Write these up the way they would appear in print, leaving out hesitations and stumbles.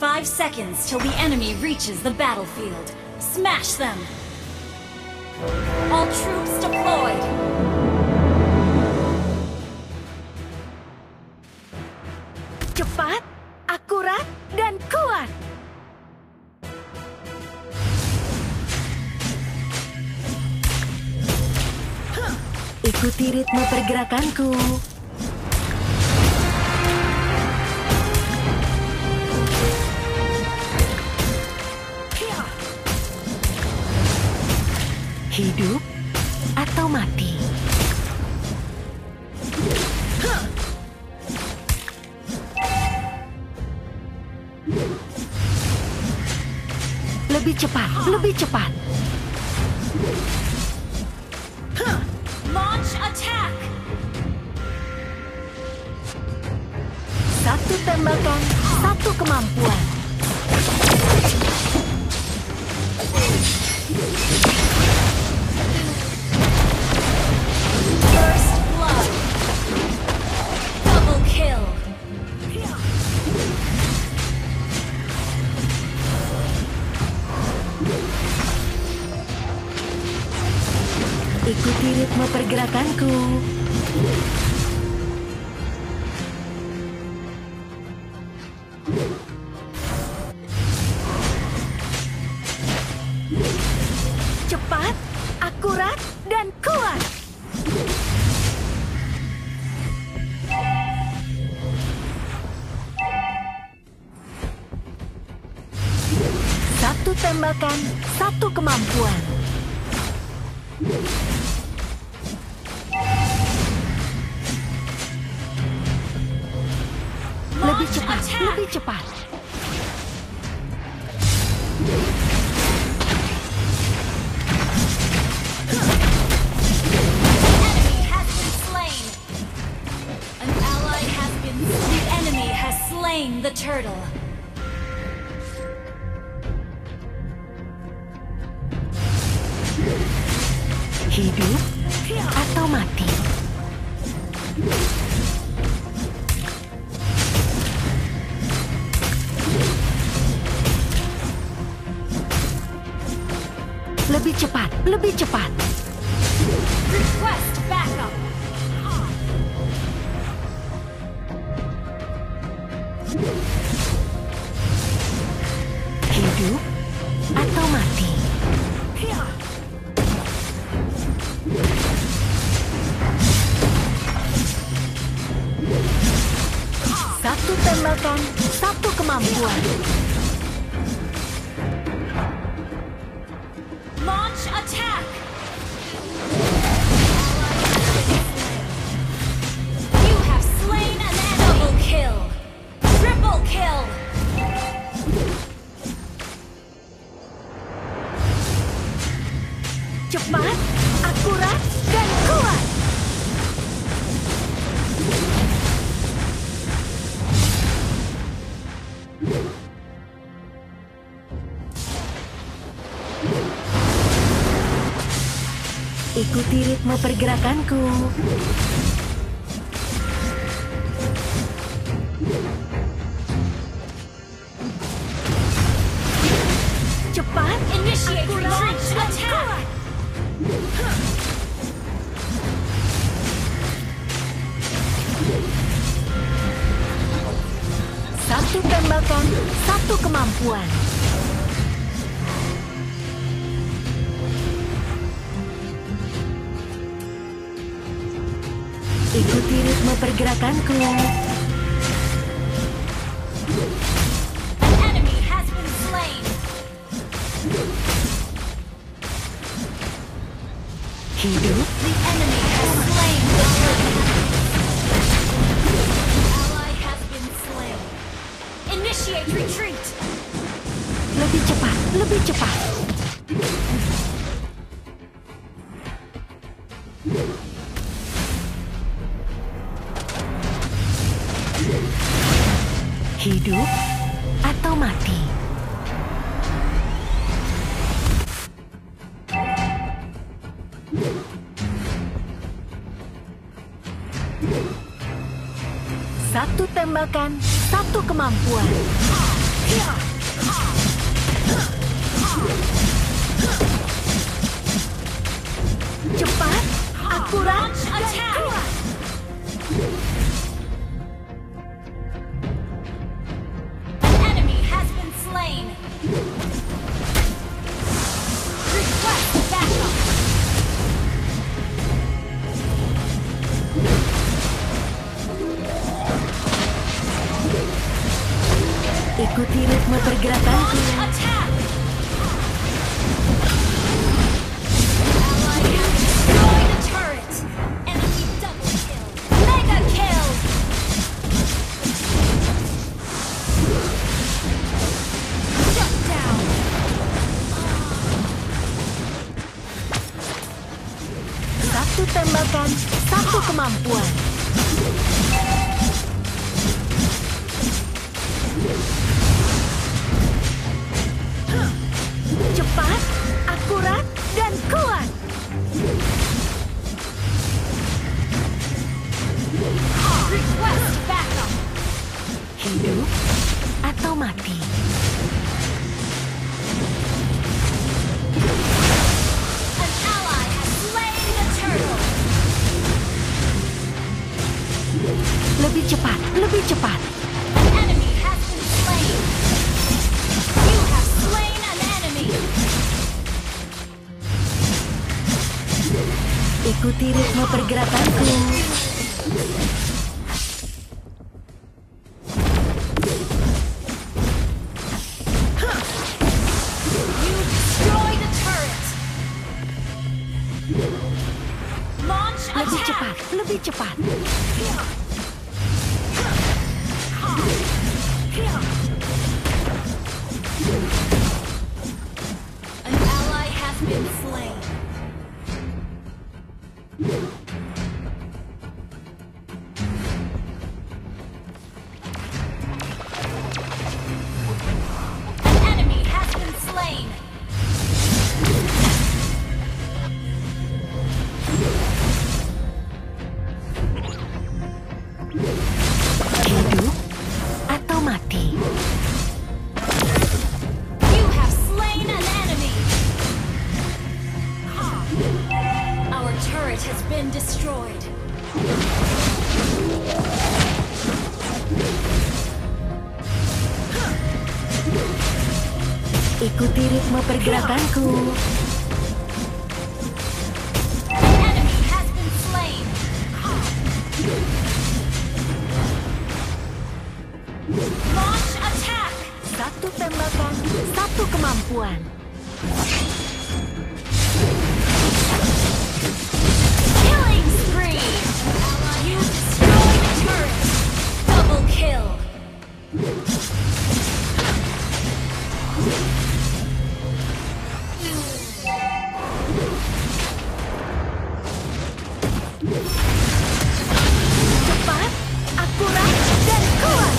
5 seconds till the enemy reaches the battlefield. Smash them! All troops deployed! Cepat, akurat, dan kuat. Ikuti ritme pergerakanku. Hidup atau mati. Lebih cepat, lebih cepat. Launch attack! Satu tembakan, satu kemampuan. First blood! Double kill! Ikuti ritme pergerakanku. Cepat, akurat, dan kuat. Satu tembakan, satu kemampuan. Lebih cepat, lebih cepat. Enemy has been slain! An ally has been... The enemy has slain the turtle. Hidup atau mati. Lebih cepat, lebih cepat. Request backup! Hidup atau mati. Satu tembakan, satu kemampuan. Launch attack! You have slain an enemy! Double kill! Triple kill! Cepat, akurat, dan kuat. Ikuti ritme pergerakanku. Cepat, Initiate akurat, launch dan attack! kuat. Satu tembakan, satu kemampuan. Ikuti ritme pergerakanku. An enemy has been slain! Hidup The enemy has slain the turtle! Ally has been slain! Initiate retreat! lebih cepat, lebih cepat. Hidup atau mati. Satu tembakan, satu kemampuan. Cepat, akurat, Launch dan attack. kuat. An enemy has been slain. Request backup. Ikuti ritme pergerakanku. Launch attack. Ally has destroyed a turret. Enemy double kill. Mega kill. Shut down. Satu tembakan, satu kemampuan. Cepat, akurat, dan kuat. Request backup. Hidup atau mati. An ally has slain the turtle. Lebih cepat, lebih cepat. An enemy has been slain. You have slain an enemy. Ikuti ritme pergerakanku. You destroyed a turret. Launch Lebih attack. cepat, lebih cepat. An ally has been slain. An enemy has been slain. Hidup atau mati. You have slain an enemy. Our turret has been destroyed. Ikuti ritme pergerakanku. An enemy has been slain. Launch attack. Satu tembakan, satu kemampuan. Killing spree. You destroyed a turret. Double kill. Cepat, akurat, dan kuat.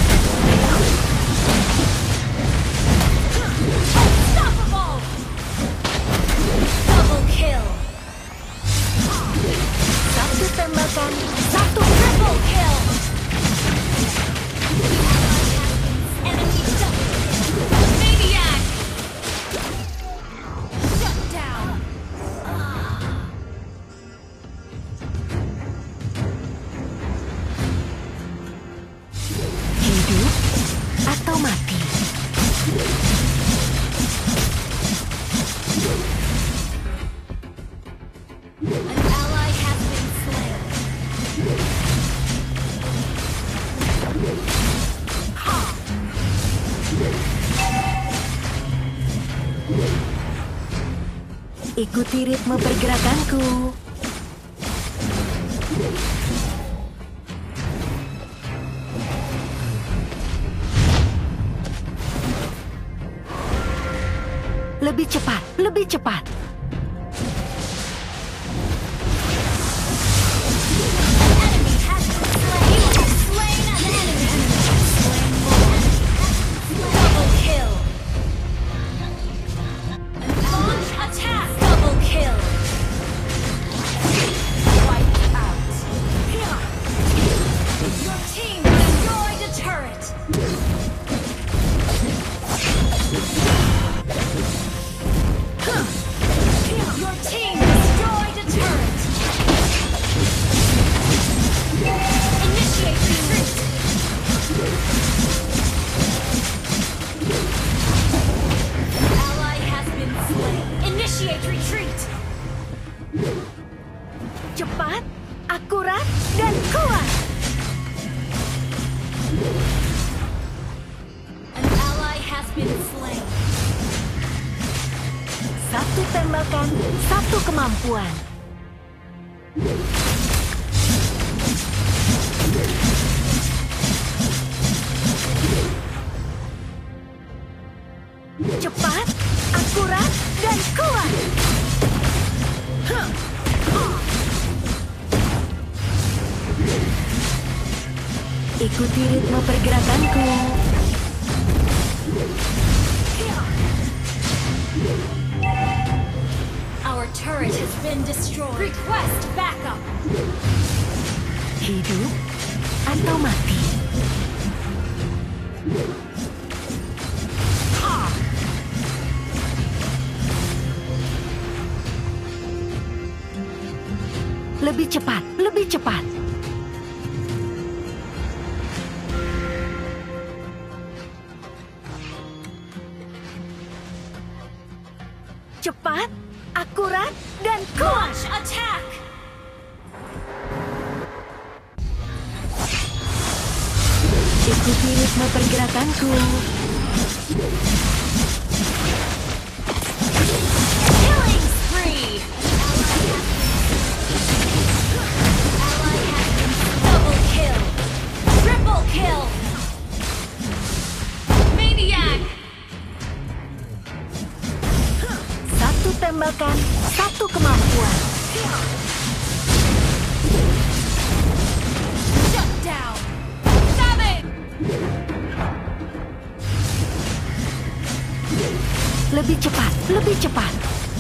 Unstoppable. Double kill. Satu tembakan, satu Triple kill. Enemy double kill. Maniac. Shut down. hidup atau mati. An ally has been slain. Ikuti ritme pergerakanku. Lebih cepat, lebih cepat. Enemy has been slain. You have slain an enemy. Slain more. Double kill. Launch attack. Double kill. Wiped out. Your team destroyed a turret. kemampuan. Cepat, akurat, dan kuat. Ikuti ritme pergerakanku. Our turret has been destroyed. Request backup. Hidup atau mati. Lebih cepat, lebih cepat. Cepat, akurat, dan kuat. Launch attack. Ikuti ritme pergerakanku. Killing spree. Ally has been double kill. Triple kill. Maniac. Satu tembakan, satu kemampuan. Shut down. Savage. Lebih cepat, lebih cepat.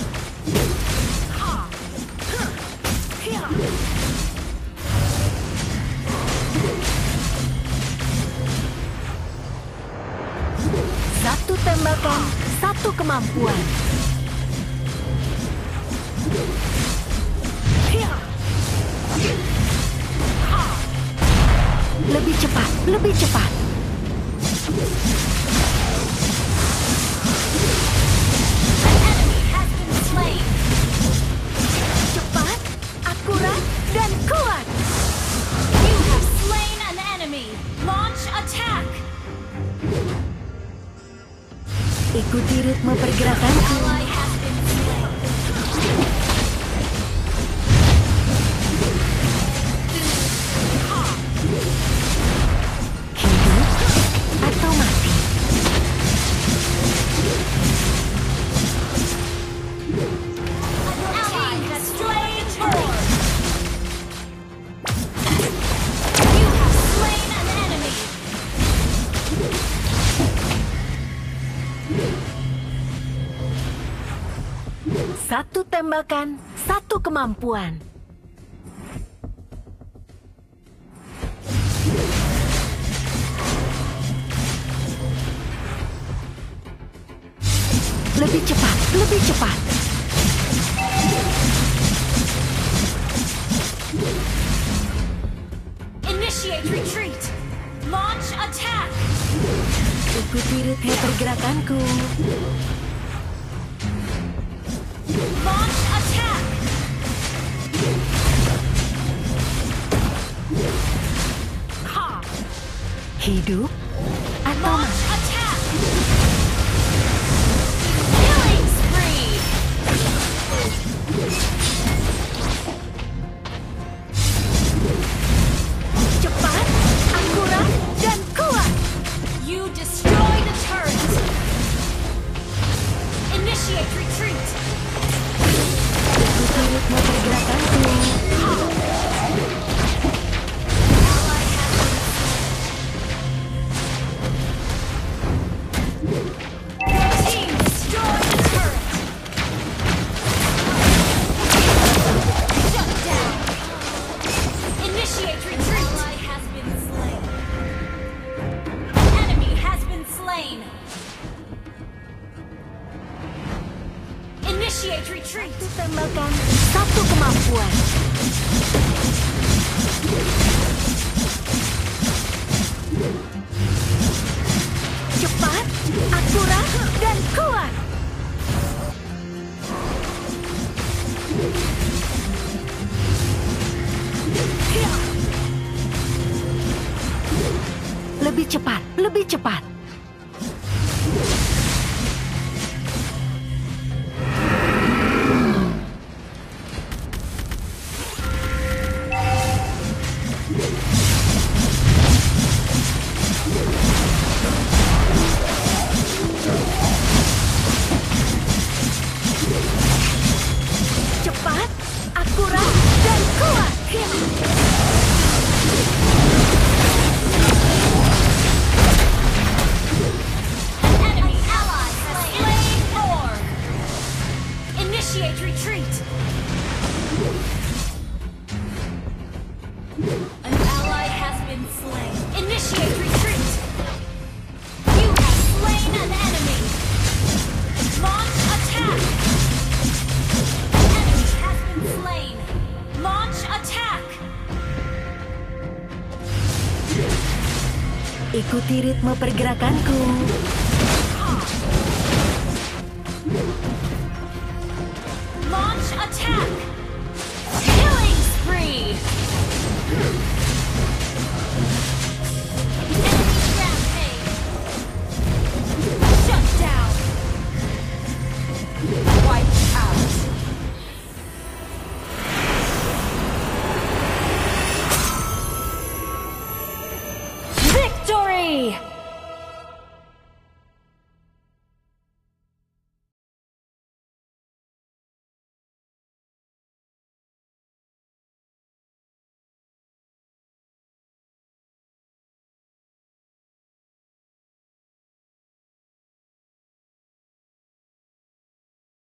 Satu tembakan, satu kemampuan. Lebih cepat, lebih cepat. An enemy has been slain. Cepat, akurat, dan kuat. You have slain an enemy. Launch attack. Ikuti ritme pergerakanku. Ally has been slain. Hidup atau mati. An ally has slain turret. You have slain an enemy. Satu tembakan, satu kemampuan. Lebih cepat, lebih cepat. Initiate retreat. Launch attack. Ikuti ritme pergerakanku. Launch attack. Hidup atau Launch mati. attack. Killing spree. Cepat, akurat, dan kuat. You destroy the turret. Initiate retreat. Ikuti ritme pergerakanku. Ally has team destroy the turret. Shut down. Initiate retreat. Ally has been slain. An enemy has been slain. Initiate retreat. Satu tembakan, satu kemampuan. Cepat, akurat, dan kuat. Lebih cepat, lebih cepat. Ikuti ritme pergerakanku. Launch attack! Killing spree! Enemy rampage! Shut down! Wipe out! Victory!